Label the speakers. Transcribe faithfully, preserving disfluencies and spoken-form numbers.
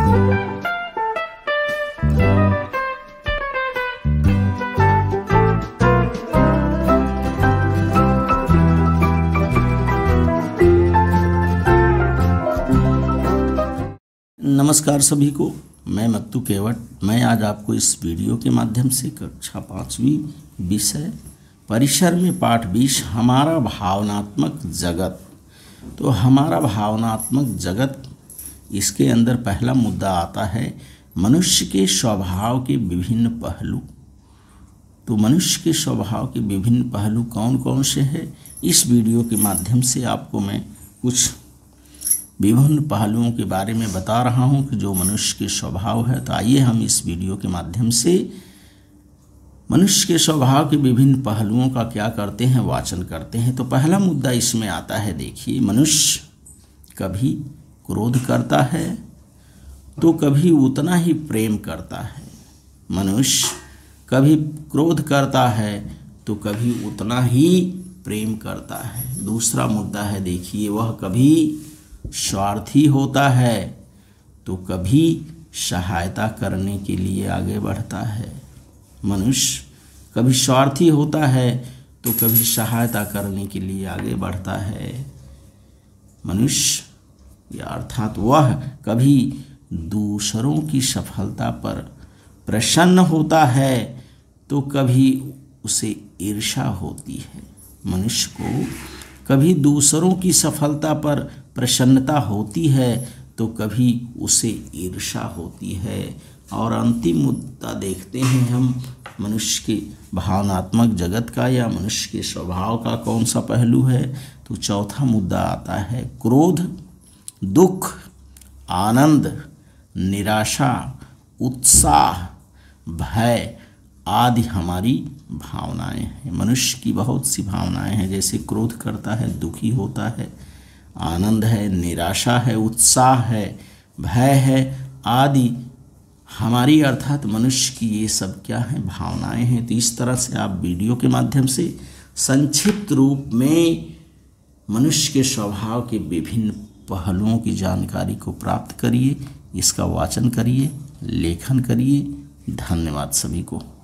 Speaker 1: नमस्कार सभी को, मैं मत्तू केवट। मैं आज आपको इस वीडियो के माध्यम से कक्षा पाँचवीं विषय परिसर में पाठ बीस हमारा भावनात्मक जगत। तो हमारा भावनात्मक जगत, इसके अंदर पहला मुद्दा आता है मनुष्य के स्वभाव के विभिन्न पहलू। तो मनुष्य के स्वभाव के विभिन्न पहलू कौन कौन से हैं, इस वीडियो के माध्यम से आपको मैं कुछ विभिन्न पहलुओं के बारे में बता रहा हूं कि जो मनुष्य के स्वभाव है। तो आइए हम इस वीडियो के माध्यम से मनुष्य के स्वभाव के विभिन्न पहलुओं का क्या करते हैं, वाचन करते हैं। तो पहला मुद्दा इसमें आता है, देखिए, मनुष्य कभी क्रोध करता है तो कभी उतना ही प्रेम करता है। मनुष्य कभी क्रोध करता है तो कभी उतना ही प्रेम करता है। दूसरा मुद्दा है, देखिए, वह कभी स्वार्थी होता है तो कभी सहायता करने के लिए आगे बढ़ता है। मनुष्य कभी स्वार्थी होता है तो कभी सहायता करने के लिए आगे बढ़ता है। मनुष्य, अर्थात वह कभी दूसरों की सफलता पर प्रसन्न होता है तो कभी उसे ईर्ष्या होती है। मनुष्य को कभी दूसरों की सफलता पर प्रसन्नता होती है तो कभी उसे ईर्ष्या होती है। और अंतिम मुद्दा देखते हैं हम मनुष्य के भावनात्मक जगत का या मनुष्य के स्वभाव का कौन सा पहलू है। तो चौथा मुद्दा आता है क्रोध, दुख, आनंद, निराशा, उत्साह, भय आदि हमारी भावनाएं हैं। मनुष्य की बहुत सी भावनाएं हैं, जैसे क्रोध करता है, दुखी होता है, आनंद है, निराशा है, उत्साह है, भय है आदि हमारी, अर्थात मनुष्य की ये सब क्या है, भावनाएं हैं। तो इस तरह से आप वीडियो के माध्यम से संक्षिप्त रूप में मनुष्य के स्वभाव के विभिन्न पहलुओं की जानकारी को प्राप्त करिए, इसका वाचन करिए, लेखन करिए। धन्यवाद सभी को।